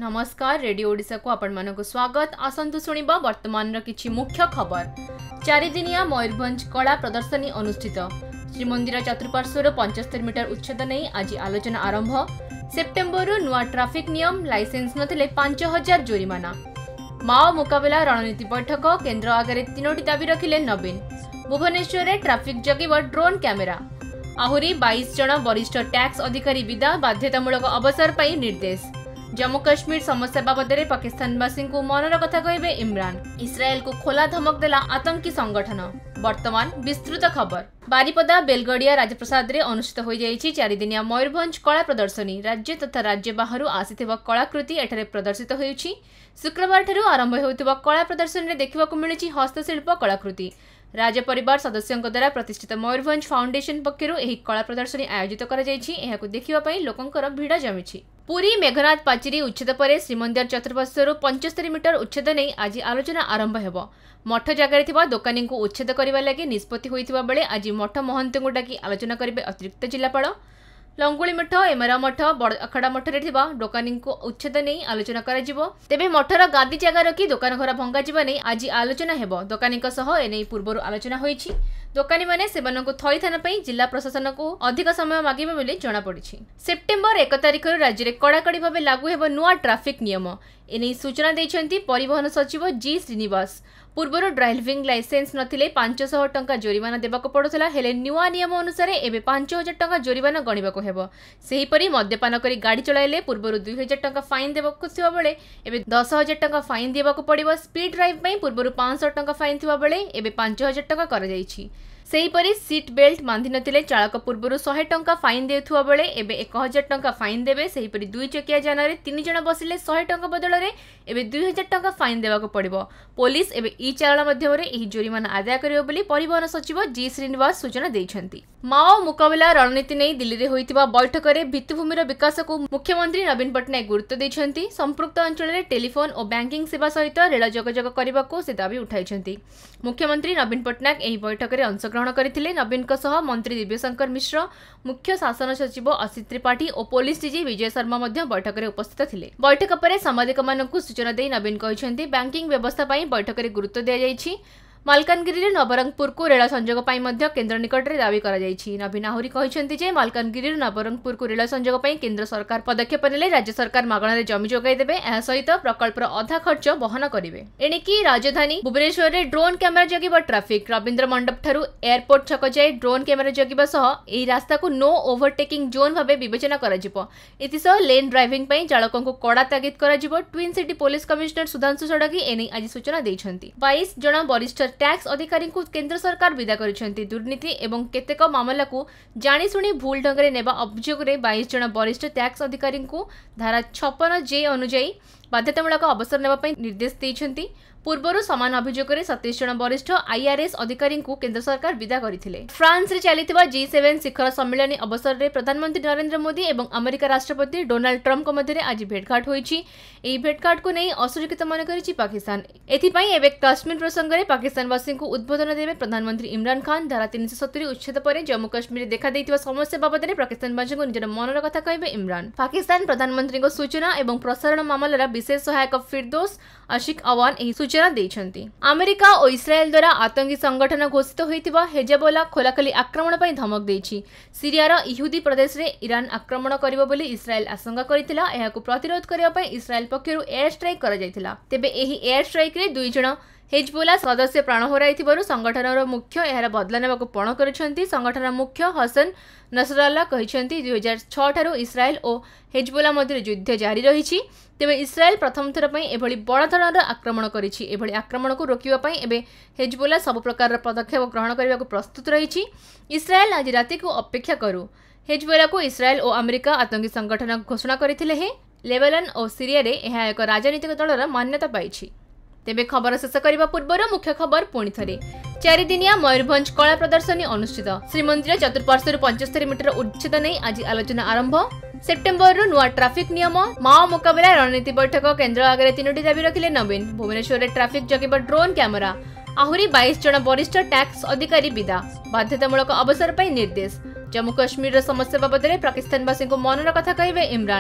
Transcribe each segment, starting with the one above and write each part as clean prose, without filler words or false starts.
नमस्कार रेडियो ओडिशा को आपण मानक स्वागत। आसंतु सुनिबा वर्तमान किछि मुख्य खबर। 4 दिनिया मयूरभंज कला प्रदर्शनी अनुष्ठित। श्रीमंदिर चतुर्पार्श्वर 75 मीटर उच्छेद नहीं आज आलोचना आरंभ। सेप्टेम्बर नुआ ट्राफिक नियम लाइसेंस नथिले 5000 जोरिमाना। माओ मुकाबला रणनीति बैठक केन्द्र आगे 3टी दाबी रखिले नवीन। भुवनेश्वर में ट्राफिक जगिब ड्रोन कैमेरा। आहुरी 22 जन वरिष्ठ टैक्स अधिकारी विदा बाध्यतामूलक अवसर पर निर्देश। जम्मू काश्मीर समस्या बाबद पाकिस्तानवासी को मनर कथा कहे इमरान। इस्राएल को खोला धमक देला आतंकी संगठन। वर्तमान विस्तृत खबर। बारिपदा बेलगड़िया राजप्रसाद रे अनुष्ठित हो जाइछि 4 दिनिया मयूरभंज कला प्रदर्शनी। राज्य तथा राज्य बाहर आसिथिबा कलाकृति एठारे प्रदर्शित होइछि। शुक्रवार ठारू आरंभ हेउथिबा कला प्रदर्शनी रे देखिबाकू मिलिछि हस्तशिल्प कलाकृति। राज परिवार सदस्यों द्वारा प्रतिष्ठित मयूरभंज फाउंडेशन पक्षरु एही कला प्रदर्शनी आयोजित करा जाइछि। एहाकू देखिबा पई लोकंकर भिड़ जमिछि। पुरी मेघनाथ पाचिरी उच्छेद पर श्रीमंदिर चतुर्पार्श्वर 75 मीटर उच्छेद नहीं आज आलोचना आरंभ हेबो। मठ जगार थिबा दोकानी को उच्छेद करबा लागि निष्पत्ति होइथिबा बेले आज मठ महंत को डाकी आलोचना करिवे अतिरिक्त जिलापाल। लंगुली मठ एमरा मठ बड़ अखड़ा मठरे थिबा दोकानी को उच्छेद नहीं आलोचना करा जिवो। तेबे मठर गादी जगह रखी दोकान घर भंगा जिबा नहीं आज आलोचना हेबो। दोकानी को सह एनै पूर्वरु आलोचना होइछि। दोकानी माने सेमानकु थैथान पई जिला प्रशासन को अधिक समय मागिबे बोली जणा पड़िछि। सेप्टेम्बर 1 तारिख राज्य में कड़ाकड़ी भाव लागू हेबो नुआ ट्राफिक नियम। एनै सूचना दैछन्ती परिवहन सचिव जी श्रीनिवास। पूर्वर ड्राइविंग लाइसेंस नथिले 500 टंका जोरिमाना देबाको पड़ुथला। हेले नुआ नियम अनुसार एबे 5000 टंका जोरिमाना गणिबाको हेबो। सेही परि मद्यपान करी गाड़ी चलाइले पूर्वर 2000 टंका फाइन देबाको थिबा बेले एबे 10000 टंका फाइन देबाको पड़िबो। स्पीड ड्राइव पई पूर्वर 500 टंका फाइन थिबा बेले एबे 5000 टंका करा जाइछि। सेहीपरि सीट बेल्ट बांधि नथिले चालक पूर्वर 100 टंका फाइन देउथुवा बेले एबे 1000 टंका फाइन देबे। सेहीपरि 2 चकिया यान 3 जण बसिले 100 टंका बदल रे एबे 2000 टंका फाइन देबाको पड़िबो। पुलिस एबे ई चालान माध्यमरे एही जोरिमाना आदाय करियो बोली परिवहन सचिव जी श्रीनिवास सूचना दैछन्ती। माओ मुकाबला रणनीति नै दिल्ली रे होइतिबा बैठक रे भित्तिभूमिर विकास को मुख्यमंत्री नवीन पटनायक गुरुत्व दैछन्ती। संपृक्त अंचल रे टेलीफोन और बैंकिंग सेवा सहित रेल जोगाजोग करबाको से दाबी उठाइछन्ती। मुख्यमंत्री नवीन पटनायक एही बैठक रे अंशग्रहण करथिले। नवीन को सह मंत्री दिव्यशंकर मिश्र, मुख्य शासन सचिव असित त्रिपाठी और पुलिस डीजी विजय शर्मा मध्य बैठक रे उपस्थित थिले। बैठक पर सामाजिक मानकु सूचना दे नवीन कहिसेंती बैंकिंग व्यवस्था पई बैठक रे गुरुत्व दिया जाइछि। मालकानगिरी नवरंगपुर को रेल संजोग पाई मध्य केंद्र निकट में दावी करा जाइछि। नवीन आहुरी कहिसेंती जे मालकानगिरी नवरंगपुर को रेल संजोग पाई केंद्र सरकार पदक्षेप नेले राज्य सरकार मागणा रे जमी जोगाई देबे। एहा सहित प्रकल्पर अधा खर्च वहन करिवे। एणिकी राजधानी भुवनेश्वर रे ड्रोन कैमेरा जगिबा ट्राफिक। रविंद्र मंडप ठारू एयरपोर्ट छक जाय ड्रोन कैमेरा जगिबा सह एही रास्ता को नो ओवरटेकिंग जोन भाबे विवेचना करा जिवो। एतिसह लेन ड्राइविंग पई चालकों को कड़ा तागिद करा जिवो। Twin city police commissioner Sudhanshu षडगी एनै आज सूचना दैछन्ती। 22 जन वरिष्ठ टैक्स अधिकारी को केंद्र सरकार विदा करिसेंती। दुर्नीति एवं केतेक मामला को जानी सुनी भूल ढंग रे नेबा अभियोग रे 22 जन वरिष्ठ टैक्स अधिकारी को धारा 56 जे अनुଯାयी बाध्यतामूलक अवसर नेबा पई निर्देश दैछन्ती। पूर्वर समान अभियोग रे 27 जन वरिष्ठ आईआरएस अधिकारी को केंद्र सरकार विदा करथिले। फ्रांस रे चलिथिबा G7 शिखर सम्मेलन अवसर रे प्रधानमंत्री नरेंद्र मोदी एवं अमेरिका राष्ट्रपति डोनाल्ड ट्रम्प को मध्य आज भेटघाट होईछि। एही भेटघाट को नै असुरक्षित मन करिछि पाकिस्तान। एथि पई एबे कश्मीर प्रसंग रे पाकिस्तानवासी को उद्बोधन देबे प्रधानमंत्री इमरान खान। धारा 370 उच्छेद पर जम्मू काश्मीर देखा दैथिबा समस्या बाबद रे पाकिस्तानवासी को निजर मनर कथा कहिबे इमरान। पाकिस्तान प्रधानमंत्री को सूचना एवं प्रसारण मामलार विशेष सहायक फिरदौस आशिक अवान एही सूचना दैछन्ती। अमेरिका और इस्राएल द्वारा आतंकी संगठन घोषित होइतिबा हेजबोला खोलाखली आक्रमण पई धमक दैछि। सीरियार इहुदी प्रदेश रे ईरान आक्रमण करिवो बोली इस्राएल आशंका करितिला। एहाकू प्रतिरोध करिवा पई इस्राएल पक्षरु एयर स्ट्राइक करा जायतिला। तेबे एही एयर स्ट्राइक रे 2 जण हेजबोला सदस्य प्राण हराइथिबारु संगठनर मुख्य एहार बदला नेबाकू पण करिसेंती। संगठनर मुख्य हसन नसरल्ला कहिसेंती 2006 ठारू इस्राएल और हेजबोला मध्य युद्ध जारी रहिछि। तेबे इस्राएल प्रथम थर पई एभली बड़ धरनर आक्रमण करिछि। एभली आक्रमण को रोकिबा पई एबे हेजबोला सब प्रकार पदक्षेप ग्रहण करबाकू प्रस्तुत रहिछि। इस्राएल आज राति को अपेक्षा करू। हेजबोला को इस्राएल और अमेरिका आतंकी संगठन घोषणा करथिले हे। लेबनान और सीरिया रे एहा एक राजनीतिक दलर मान्यता पाइछि। तेबे खबर शेष करबा पूर्वर मुख्य खबर पुणी थरे। 4 दिनिया मयूरभंज कला प्रदर्शनी अनुष्ठित। श्रीमंदिर चतुर्पार्श्वर 75 मीटर उच्छेद नहीं आज आलोचना आरंभ। सेप्टेम्बर नुआ ट्राफिक नियम। माओ मुकाबला रणनीति बैठक केन्द्र आगे 3टी दाबी रखिले नवीन। भुवनेश्वर में ट्राफिक जगिब ड्रोन कैमेरा। आहुरी 22 जन वरिष्ठ टैक्स अधिकारी विदा बाध्यतामूलक अवसर पर निर्देश। जम्मू काश्मीर समस्या बाबद पाकिस्तानवासी को मनर कथा कहे इमरान।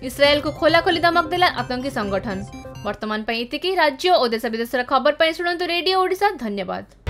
इस्राएल को खोलाखोली धमक देला आतंकी संगठन। वर्तमान पर इतिकी राज्य और देश विदेश खबर पर शुणु रेडियो ओडिशा। धन्यवाद।